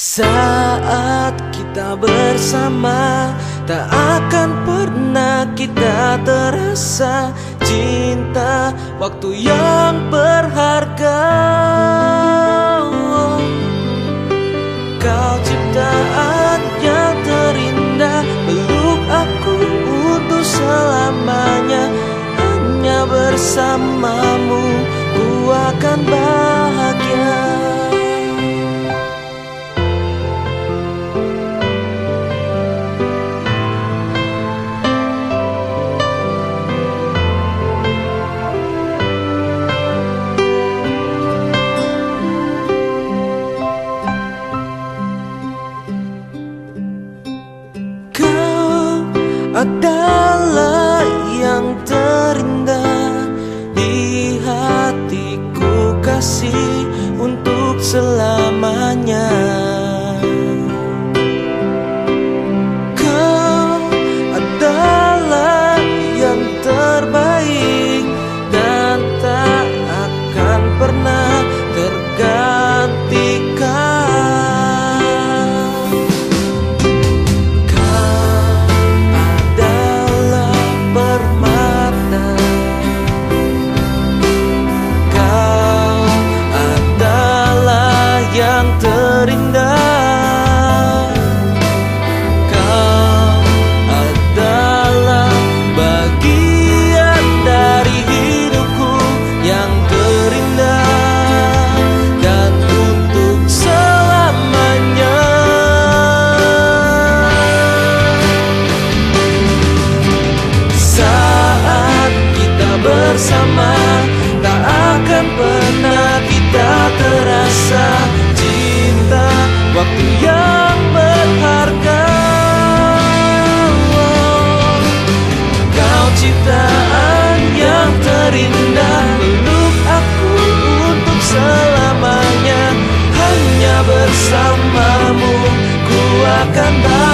Saat kita bersama, tak akan pernah kita terasa cinta, waktu yang berharga. Kau ciptaan yang terindah, peluk aku untuk selamanya. Hanya bersamamu ku akan bahagia. Adalah yang terindah di hatiku, kasih untuk selamanya. Kau adalah yang terbaik dan tak akan pernah tergantikan. Yang terindah, kau adalah bagian dari hidupku yang terindah dan untuk selamanya. Saat kita bersama, tak akan pernah kita terasa waktu yang berharga. Kau ciptaan yang terindah, peluk aku untuk selamanya. Hanya bersamamu ku akan bahagia.